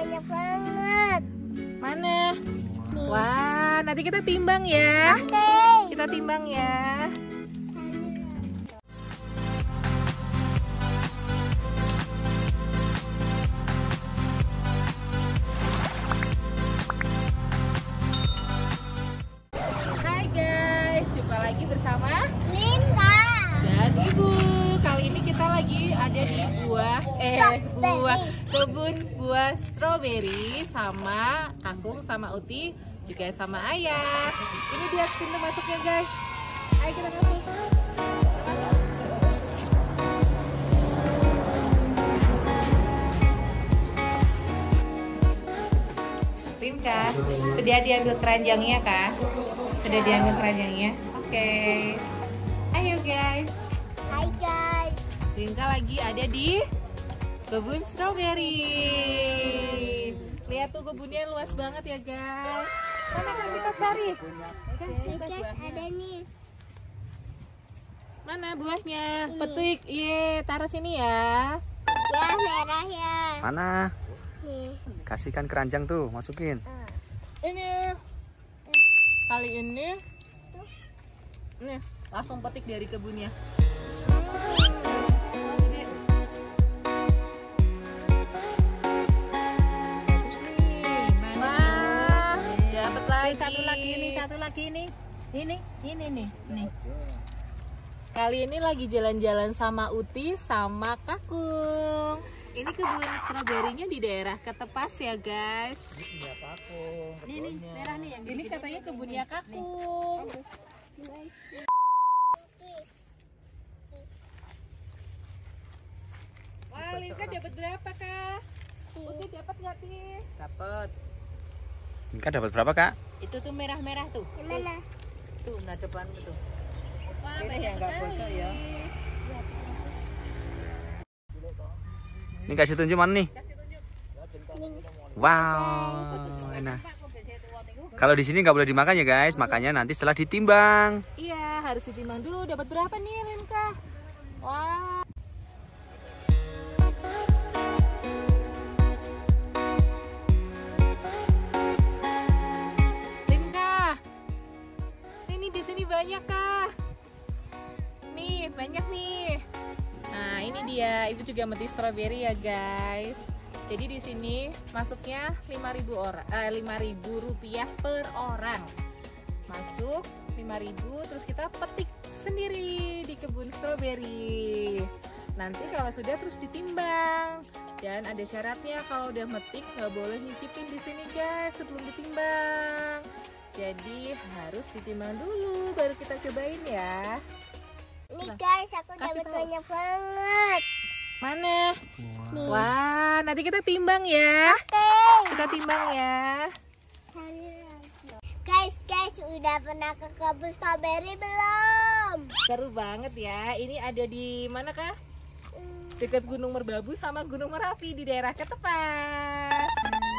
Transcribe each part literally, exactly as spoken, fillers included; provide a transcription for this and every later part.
banyak banget. Mana? Nih. Wah, nanti kita timbang ya. Oke. Kita timbang ya. Hai guys, jumpa lagi bersama Linka dan Ibu. Kali ini kita lagi ada di buah eh buah kebun buah stroberi sama Kangkung sama Uti juga sama Ayah. Ini dia pintu masuknya guys. Ayo kita masuk. Rinka, sudah diambil keranjangnya kah? Sudah diambil keranjangnya? Oke. Ayo guys. Hai guys. Rinka lagi ada di kebun stroberi. Lihat tuh kebunnya luas banget ya guys. Mana kan kita cari? Guys, Guys, guys ada nih. mana buahnya? Ini. Petik. Iya, taruh sini ya. Ya merah ya. Mana? Nih. Kasihkan keranjang tuh, masukin. Ini. Kali ini nih, langsung petik dari kebunnya. Wah, dapat lagi. Satu lagi ini, satu lagi ini. Ini, ini nih, nih. Kali ini lagi jalan-jalan sama Uti sama Kakung. Ini kebun stroberinya di daerah Ketepas ya guys. Ini nih, merah nih yang Ini katanya kebunnya Kakung. Wah, Linka dapat berapa kak? Uti dapat nggak sih? dapat. Inka dapat berapa kak? Itu tuh merah-merah tuh. Gimana? Tuh, nah depan tuh. Wah, Ini banyak yang nggak sekali. bosok ya. Ini kasih tunjuk mana nih? Kasih tunjuk. Wow, enak. Kalau di sini nggak boleh dimakan ya guys, makanya nanti setelah ditimbang. Iya, harus ditimbang dulu. Dapat berapa nih, Linka? Wah. Linka, sini di sini banyak kah? Nih banyak nih. Nah ini dia, Ibu juga meti stroberi ya guys. Jadi di sini masuknya lima ribu orang, eh, lima ribu rupiah per orang. Masuk lima ribu, terus kita petik sendiri di kebun stroberi. Nanti kalau sudah terus ditimbang. Dan ada syaratnya, kalau udah metik nggak boleh nyicipin di sini guys sebelum ditimbang. Jadi harus ditimbang dulu baru kita cobain ya. Nih guys, aku Kasih dapat tahu. banyak banget. Mana? Nih. Wah, nanti kita timbang ya. Oke. Kita timbang ya. Guys, guys, udah pernah ke kebun stroberi belum? Seru banget ya. Ini ada di mana kah? Dekat Gunung Merbabu sama Gunung Merapi di daerah Ketepas.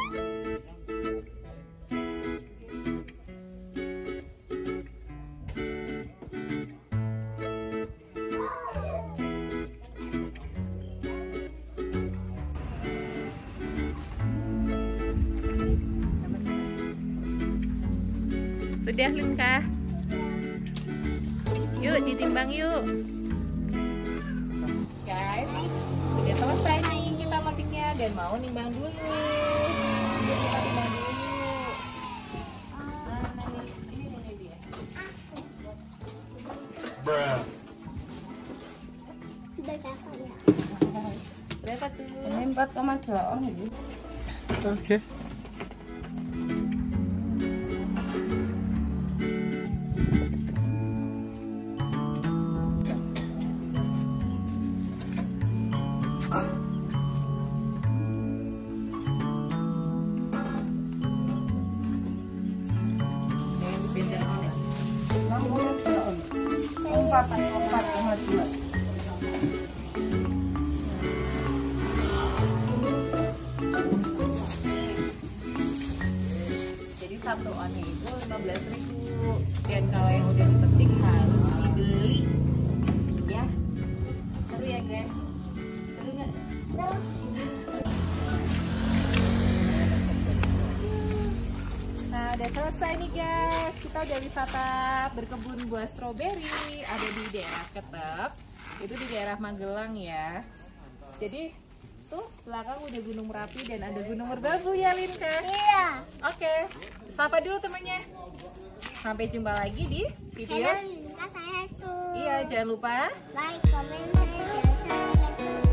Sudah Linka? Yuk ditimbang yuk. Guys, udah selesai nih kita petiknya dan mau nimbang dulu. Yuk kita timbang dulu yuk. Mana nih? Ini nih dia. Berapa ya? Berapa tuh? Ini empat koma dua on ini. Oke. Empat, empat koma dua. Jadi satu onnya itu lima belas ribu. Dan kalau yang udah dipetik harus dibeli. Ya. Seru ya guys? Seru nggak? Seru. udah selesai nih guys. Kita udah wisata berkebun buah stroberi. Ada di daerah Ketep. Itu di daerah Magelang ya. Jadi tuh belakang udah Gunung Merapi dan ada Gunung Merbabu ya Linka. Iya. Oke, sapa dulu temannya. Sampai jumpa lagi di video. Channel Linka saya Hestu. Iya, jangan lupa Like, comment, share, dan subscribe.